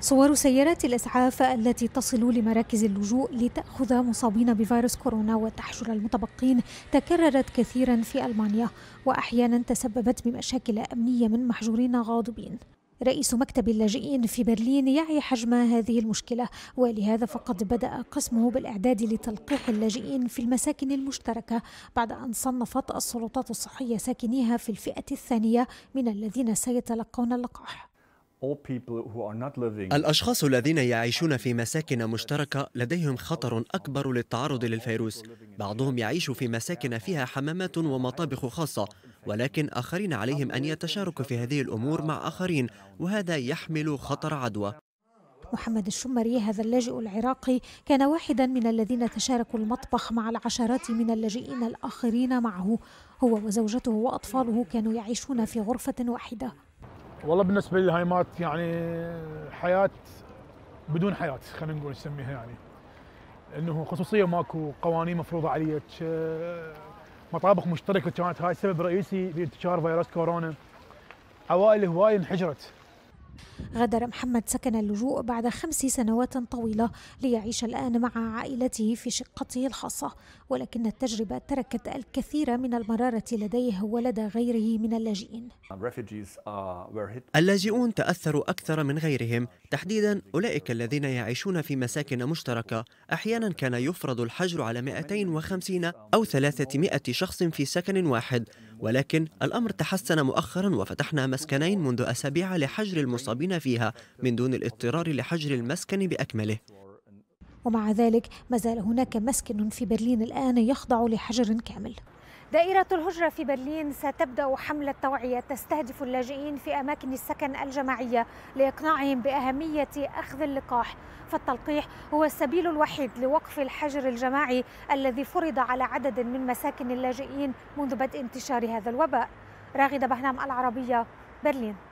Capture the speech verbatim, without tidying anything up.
صور سيارات الإسعاف التي تصل لمراكز اللجوء لتأخذ مصابين بفيروس كورونا وتحشر المتبقين تكررت كثيرا في ألمانيا، وأحيانا تسببت بمشاكل أمنية من محجورين غاضبين. رئيس مكتب اللاجئين في برلين يعي حجم هذه المشكلة، ولهذا فقد بدأ قسمه بالإعداد لتلقيح اللاجئين في المساكن المشتركة بعد أن صنفت السلطات الصحية ساكنيها في الفئة الثانية من الذين سيتلقون اللقاح. الأشخاص الذين يعيشون في مساكن مشتركة لديهم خطر أكبر للتعرض للفيروس. بعضهم يعيش في مساكن فيها حمامات ومطابخ خاصة، ولكن آخرين عليهم أن يتشاركوا في هذه الأمور مع آخرين، وهذا يحمل خطر عدوى. محمد الشمري هذا اللاجئ العراقي كان واحدا من الذين تشاركوا المطبخ مع العشرات من اللاجئين الآخرين معه. هو وزوجته وأطفاله كانوا يعيشون في غرفة واحدة. والله بالنسبة لي هاي مات يعني حياة بدون حياة، خلينا نقول نسميها، يعني انه خصوصية ماكو، قوانين مفروضة عليك، مطابخ مشتركة كانت هاي سبب رئيسي في انتشار فيروس كورونا. عوائل هواي انحجرت. غادر محمد سكن اللجوء بعد خمس سنوات طويلة ليعيش الآن مع عائلته في شقته الخاصة، ولكن التجربة تركت الكثير من المرارة لديه ولدى غيره من اللاجئين. اللاجئون تأثروا أكثر من غيرهم، تحديدا أولئك الذين يعيشون في مساكن مشتركة. أحيانا كان يفرض الحجر على مئتين وخمسين أو ثلاثمائة شخص في سكن واحد، ولكن الأمر تحسن مؤخرا وفتحنا مسكنين منذ أسابيع لحجر المصابين فيها من دون الاضطرار لحجر المسكن بأكمله. ومع ذلك ما زال هناك مسكن في برلين الآن يخضع لحجر كامل. دائرة الهجرة في برلين ستبدأ حملة توعية تستهدف اللاجئين في أماكن السكن الجماعية لإقناعهم بأهمية أخذ اللقاح، فالتلقيح هو السبيل الوحيد لوقف الحجر الجماعي الذي فرض على عدد من مساكن اللاجئين منذ بدء انتشار هذا الوباء. راغدة بهنام، العربية، برلين.